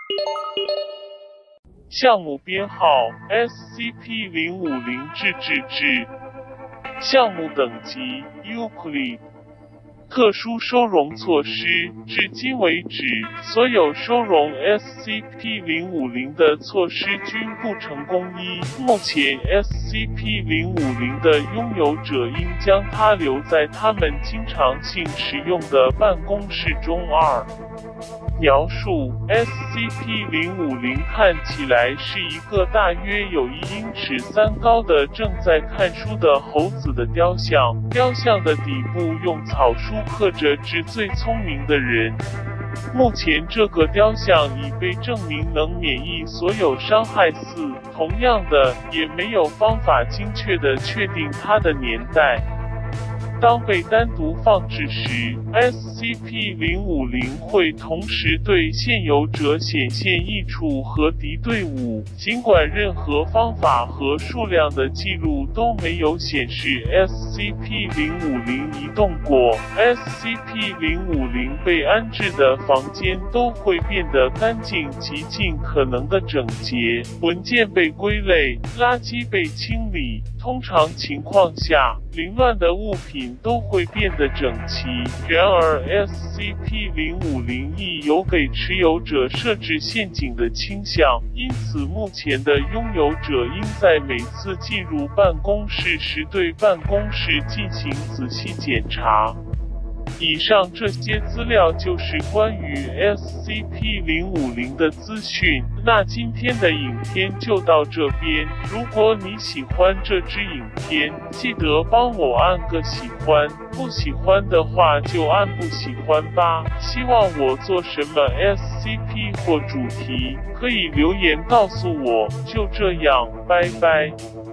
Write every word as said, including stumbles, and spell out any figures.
项目编号 S C P 零五零 至至至，项目等级 Euclid。特殊收容措施，至今为止，所有收容 S C P 零五零 的措施均不成功一。目前 S C P 零五零 的拥有者应将它留在他们经常性使用的办公室中。二、描述 S C P 零五零 看起来是一个大约有一英尺三高的正在看书的猴子的雕像，雕像的底部用草书刻着致最聪明的人。目前这个雕像已被证明能免疫所有伤害。四、同样的，也没有方法精确地确定它的年代。当被单独放置时 ，S C P 零五零 会同时对现有者显现益处和敌对物，尽管任何方法和数量的记录都没有显示 S C P 零五零 移动过。S C P 零五零 被安置的房间都会变得干净及尽可能的整洁，文件被归类，垃圾被清理。通常情况下，凌乱的物品都会变得整齐。然而 S C P 零五零 亦有给持有者设置陷阱的倾向，因此目前的拥有者应在每次进入办公室时对办公室进行仔细检查。以上这些资料就是关于 S C P 零五零 的资讯。那今天的影片就到这边。如果你喜欢这支影片，记得帮我按个喜欢，不喜欢的话就按不喜欢吧。希望我做什么 S C P 或主题，可以留言告诉我。就这样，拜拜。